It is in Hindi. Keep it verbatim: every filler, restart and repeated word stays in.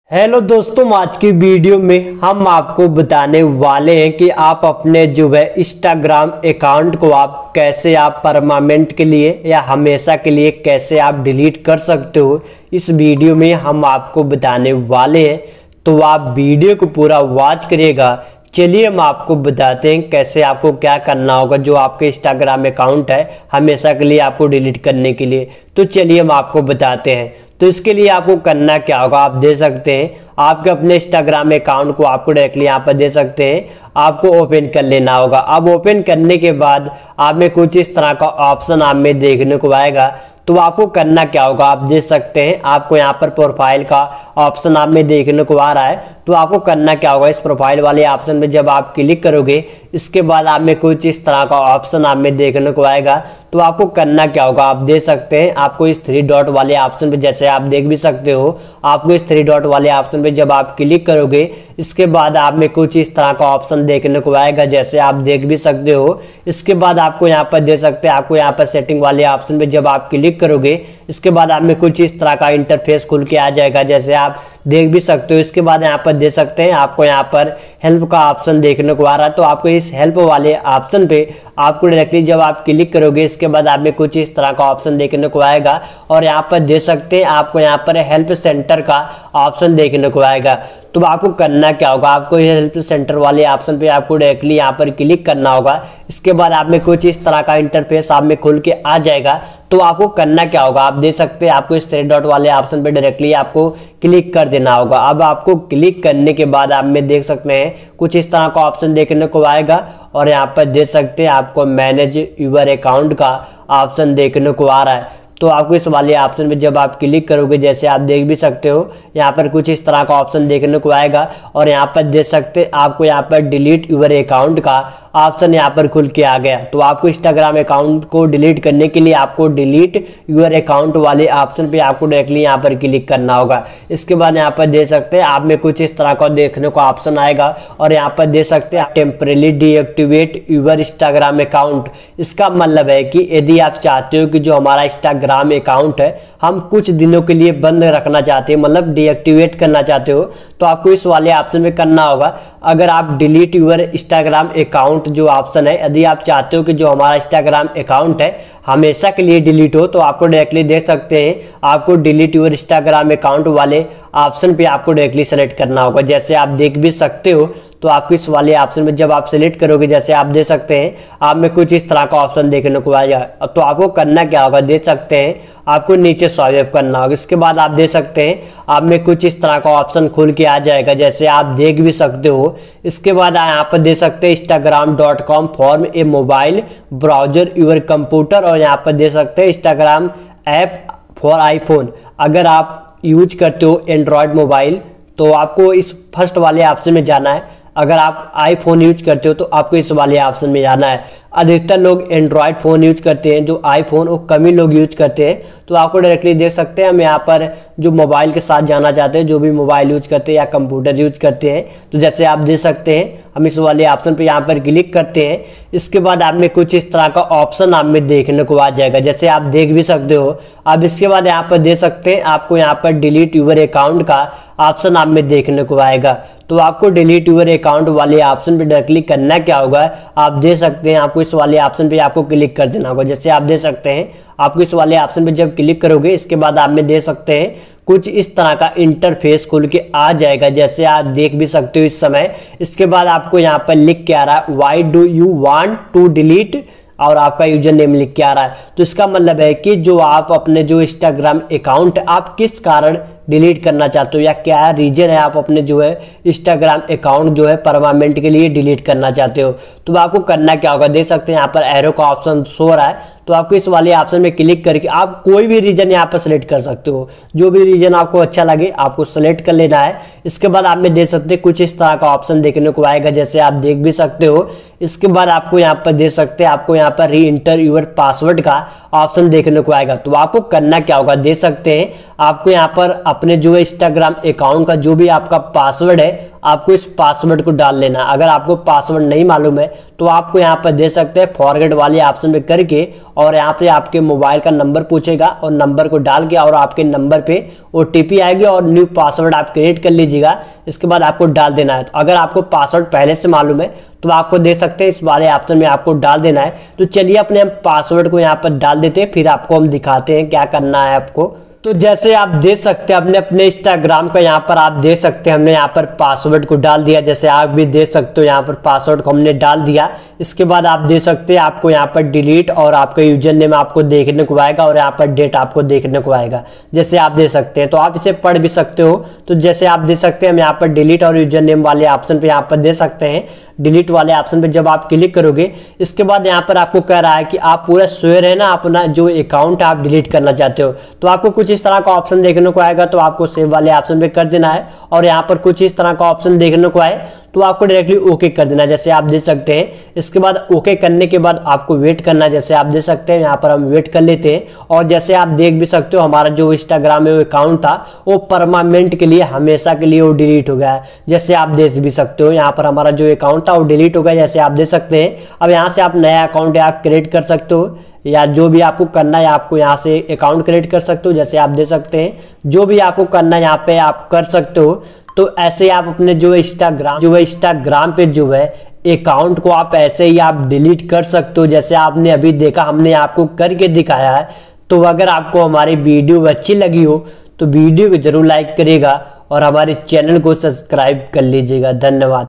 हेलो दोस्तों, आज की वीडियो में हम आपको बताने वाले हैं कि आप अपने जो है इंस्टाग्राम अकाउंट को आप कैसे आप परमानेंट के लिए या हमेशा के लिए कैसे आप डिलीट कर सकते हो। इस वीडियो में हम आपको बताने वाले हैं, तो आप वीडियो को पूरा वॉच करिएगा। चलिए हम आपको बताते हैं कैसे आपको क्या करना होगा जो आपके इंस्टाग्राम अकाउंट है हमेशा के लिए आपको डिलीट करने के लिए। तो चलिए हम आपको बताते हैं। तो इसके लिए आपको करना क्या होगा, आप दे सकते हैं आपके अपने इंस्टाग्राम अकाउंट को आपको डायरेक्टली यहाँ पर दे सकते हैं, आपको ओपन कर लेना होगा। अब ओपन करने के बाद आप में कुछ इस तरह का ऑप्शन आप में देखने को आएगा। तो आपको करना क्या होगा, आप देख सकते हैं आपको यहाँ पर प्रोफाइल का ऑप्शन आप में देखने को आ रहा है। तो आपको करना क्या होगा, इस प्रोफाइल वाले ऑप्शन में जब आप क्लिक करोगे इसके बाद आप में कुछ इस तरह का ऑप्शन आप में देखने को आएगा। तो आपको करना क्या होगा, आप देख सकते हैं आपको इस थ्री डॉट वाले ऑप्शन पे, जैसे आप देख भी सकते हो, आपको इस थ्री डॉट वाले ऑप्शन पे जब आप क्लिक करोगे इसके बाद आप में कुछ इस तरह का ऑप्शन देखने को आएगा, जैसे आप देख भी सकते हो। इसके बाद आपको यहाँ पर दे सकते हैं आपको यहाँ पर सेटिंग वाले ऑप्शन पे जब आप क्लिक करोगे इसके बाद आप में कुछ इस तरह का इंटरफेस खुल के आ जाएगा, जैसे आप देख भी सकते हो। इसके बाद यहाँ पर दे सकते हैं आपको यहाँ पर हेल्प का ऑप्शन देखने को आ रहा है। तो आपको इस हेल्प वाले ऑप्शन पे आपको डायरेक्टली जब आप क्लिक करोगे इसके बाद आप में कुछ इस तरह का ऑप्शन देखने को आएगा और यहाँ पर दे सकते हैं आपको यहाँ पर हेल्प सेंटर का ऑप्शन देखने को आएगा। तो आपको करना क्या होगा, आपको हेल्प सेंटर वाले ऑप्शन पे आपको डायरेक्टली यहाँ पर क्लिक करना होगा। इसके बाद आप में कुछ इस तरह का इंटरफेस आप में खुल के आ जाएगा। तो आपको करना क्या होगा, आप देख सकते हैं आपको इस थ्री डॉट वाले ऑप्शन पे डायरेक्टली आपको क्लिक कर देना होगा। अब आपको क्लिक करने के बाद आप में देख सकते हैं कुछ इस तरह का ऑप्शन देखने को आएगा और यहाँ पर देख सकते हैं आपको मैनेज यूर अकाउंट का ऑप्शन देखने को आ रहा है। तो आपको इस वाले ऑप्शन पे जब आप क्लिक करोगे जैसे आप देख भी सकते हो यहाँ पर कुछ इस तरह का ऑप्शन देखने को आएगा और यहाँ पर देख सकते हैं आपको यहाँ पर डिलीट यूर अकाउंट का ऑप्शन यहाँ पर खुल के आ गया। तो आपको इंस्टाग्राम अकाउंट को डिलीट करने के लिए आपको डिलीट यूर अकाउंट वाले ऑप्शन पे आपको डायरेक्टली यहाँ पर क्लिक करना होगा। इसके बाद यहाँ पर दे सकते हैं आप में कुछ इस तरह का देखने को ऑप्शन आएगा और यहाँ पर दे सकते हैं temporarily deactivate your Instagram account. इसका मतलब है कि यदि आप चाहते हो कि जो हमारा इंस्टाग्राम अकाउंट है हम कुछ दिनों के लिए बंद रखना चाहते हैं, मतलब डीएक्टिवेट करना चाहते हो, तो आपको इस वाले ऑप्शन में करना होगा। अगर आप डिलीट यूर इंस्टाग्राम अकाउंट जो ऑप्शन है, यदि आप चाहते हो कि जो हमारा इंस्टाग्राम अकाउंट है हमेशा के लिए डिलीट हो, तो आपको डायरेक्टली देख सकते हैं आपको डिलीट यूर इंस्टाग्राम अकाउंट वाले ऑप्शन पे आपको डायरेक्टली सेलेक्ट करना होगा। जैसे आप देख भी सकते हो तो आपको इस वाले ऑप्शन में जब आप सेलेक्ट करोगे जैसे आप देख सकते हैं आप में कुछ इस तरह का ऑप्शन देखने को आएगा। तो आपको करना क्या होगा, देख सकते हैं आपको नीचे स्वाइप करना होगा। इसके बाद आप देख सकते हैं आप में कुछ इस तरह का ऑप्शन खुल के आ जाएगा, जैसे आप देख भी सकते हो। इसके बाद यहाँ पर दे सकते हैं Instagram dot com from a mobile browser your computer और यहाँ पर दे सकते हैं इंस्टाग्राम ऐप फॉर आईफोन। अगर आप यूज करते हो एंड्रॉयड मोबाइल तो आपको इस फर्स्ट वाले ऑप्शन में जाना है, अगर आप आईफोन यूज करते हो तो आपको इस वाले ऑप्शन में जाना है। अधिकतर लोग एंड्रॉयड फ़ोन यूज करते हैं, जो आईफोन वो कम ही लोग यूज करते हैं। तो आपको डायरेक्टली देख सकते हैं हम यहाँ पर जो मोबाइल के साथ जाना चाहते हैं, जो भी मोबाइल यूज करते हैं या कंप्यूटर यूज करते हैं, तो जैसे आप देख सकते हैं हम इस वाले ऑप्शन पे यहाँ पर क्लिक करते हैं। इसके बाद आप में कुछ इस तरह का ऑप्शन आप में देखने को आ जाएगा, जैसे आप देख भी सकते हो। अब इसके बाद यहाँ पर देख सकते हैं आपको यहाँ पर डिलीट यूर अकाउंट का ऑप्शन आप में देखने को आएगा। तो आपको डिलीट यूर अकाउंट वाले ऑप्शन पे डायरेक्टली करना क्या होगा, आप देख सकते हैं आपको इस वाले ऑप्शन पे आपको क्लिक कर देना होगा। जैसे आप देख सकते हैं आपको इस वाले ऑप्शन पे जब क्लिक करोगे इसके बाद आप में देख सकते हैं कुछ इस तरह का इंटरफेस खुल के आ जाएगा, जैसे आप देख भी सकते हो इस समय। इसके बाद आपको यहाँ पर लिख के आ रहा है why do you want to delete और आपका यूजर नेम लिख के आ रहा है। तो इसका मतलब है कि जो आप अपने जो इंस्टाग्राम अकाउंट आप किस कारण डिलीट करना चाहते हो या क्या रीजन है आप अपने जो है इंस्टाग्राम अकाउंट जो है परमानेंट के लिए डिलीट करना चाहते हो। तो आपको करना क्या होगा, देख सकते हैं यहाँ पर एरो का ऑप्शन शो रहा है। तो आपको इस वाले ऑप्शन में क्लिक करके आप कोई भी रीजन यहाँ पर सेलेक्ट कर सकते हो, जो भी रीजन आपको अच्छा लगे आपको सेलेक्ट कर लेना है। इसके बाद आप में देख सकते हैं कुछ इस तरह का ऑप्शन देखने को आएगा, जैसे आप देख भी सकते हो। इसके बाद आपको यहाँ पर देख सकते हैं आपको यहाँ पर री इंटर यूर पासवर्ड का ऑप्शन देखने को आएगा। तो आपको करना क्या होगा, दे सकते हैं आपको यहाँ पर अपने जो है इंस्टाग्राम अकाउंट का जो भी आपका पासवर्ड है, आपको इस पासवर्ड को डाल लेना। अगर आपको पासवर्ड नहीं मालूम है तो आपको यहाँ पर दे सकते हैं फॉरगेट वाले ऑप्शन पे करके, और यहाँ पे आपके मोबाइल का नंबर पूछेगा और नंबर को डाल के और आपके नंबर पे ओटीपी आएगी और न्यू पासवर्ड आप क्रिएट कर लीजिएगा। इसके बाद आपको डाल देना है। तो अगर आपको पासवर्ड पहले से मालूम है तो आपको दे सकते हैं इस वाले ऑप्शन में आपको डाल देना है। तो चलिए अपने हम पासवर्ड को यहाँ पर डाल देते हैं, फिर आपको हम दिखाते हैं क्या करना है आपको। तो जैसे आप दे सकते हैं अपने अपने इंस्टाग्राम का यहाँ पर आप दे सकते हैं हमने यहाँ पर पासवर्ड को डाल दिया, जैसे आप भी दे सकते हो यहाँ पर पासवर्ड को हमने डाल दिया। इसके बाद आप दे सकते हैं आपको यहाँ पर डिलीट और आपका यूजर नेम आपको देखने को आएगा और यहाँ पर डेट आपको देखने को आएगा, जैसे आप दे सकते हैं। तो आप इसे पढ़ भी सकते हो। तो जैसे आप दे सकते हैं हम यहाँ पर डिलीट और यूजर नेम वाले ऑप्शन पे यहाँ पर दे सकते हैं। डिलीट वाले ऑप्शन पे जब आप क्लिक करोगे इसके बाद यहाँ पर आपको कह रहा है कि आप पूरा श्योर है ना अपना जो अकाउंट आप डिलीट करना चाहते हो। तो आपको कुछ इस तरह का ऑप्शन देखने को आएगा, तो आपको सेव वाले ऑप्शन पे कर देना है और यहाँ पर कुछ इस तरह का ऑप्शन देखने को आए तो आपको डायरेक्टली ओके कर देना है, जैसे आप दे सकते हैं। इसके बाद ओके करने के बाद आपको वेट करना है, जैसे आप दे सकते हैं। यहाँ पर हम वेट कर लेते हैं और जैसे आप देख भी सकते हो हमारा जो इंस्टाग्राम में अकाउंट था वो परमानेंट के लिए हमेशा के लिए वो डिलीट हो गया है, जैसे आप देख भी सकते हो। यहाँ पर हमारा जो अकाउंट था वो डिलीट हो गया, जैसे आप दे सकते हैं। अब यहाँ से आप नया अकाउंट आप क्रिएट कर सकते हो या जो भी आपको करना है आपको यहाँ से अकाउंट क्रिएट कर सकते हो, जैसे आप दे सकते हैं। जो भी आपको करना है यहाँ पे आप कर सकते हो। तो ऐसे आप अपने जो इंस्टाग्राम जो है इंस्टाग्राम पे जो है अकाउंट को आप ऐसे ही आप डिलीट कर सकते हो, जैसे आपने अभी देखा हमने आपको करके दिखाया है। तो अगर आपको हमारी वीडियो अच्छी लगी हो तो वीडियो को जरूर लाइक करिएगा और हमारे चैनल को सब्सक्राइब कर लीजिएगा। धन्यवाद।